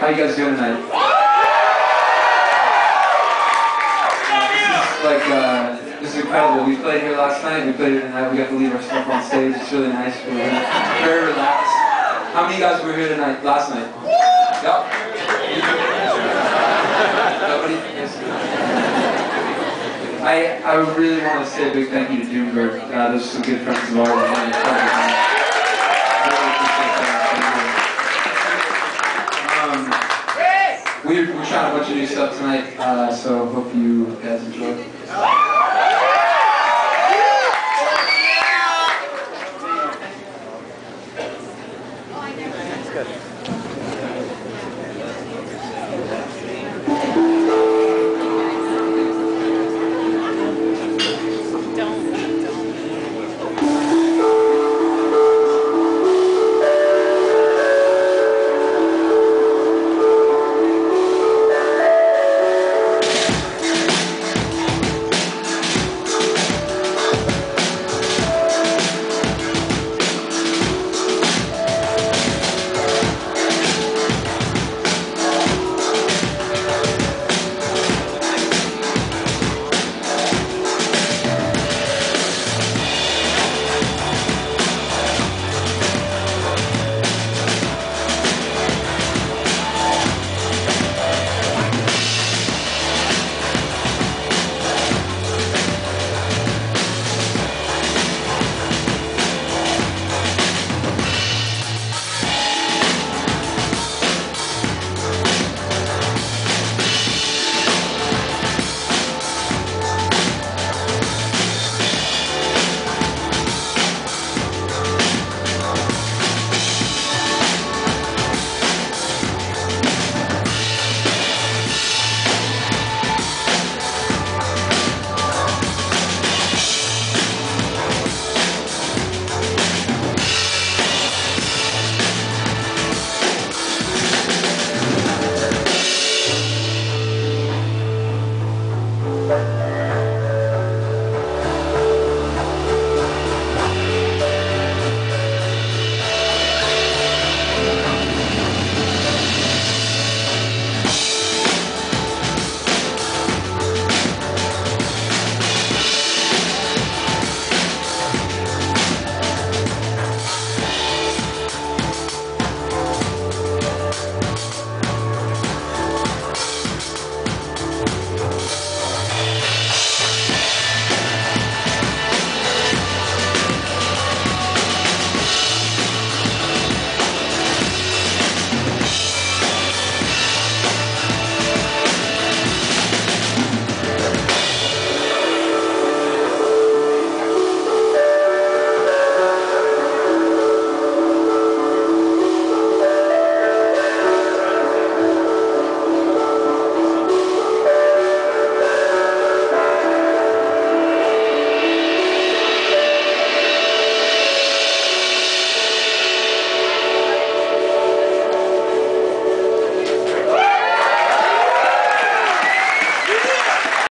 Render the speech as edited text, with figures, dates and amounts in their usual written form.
How you guys doing tonight? This is incredible. We played here last night, we played here tonight, we got to leave our stuff on stage. It's really nice. We're very relaxed. How many of you guys were here tonight, last night? Yep. Nobody? Yes. I really want to say a big thank you to Doomberg. Those are some good friends of ours. Really appreciate that. We're trying a bunch of new stuff tonight, so hope you guys enjoy. Good.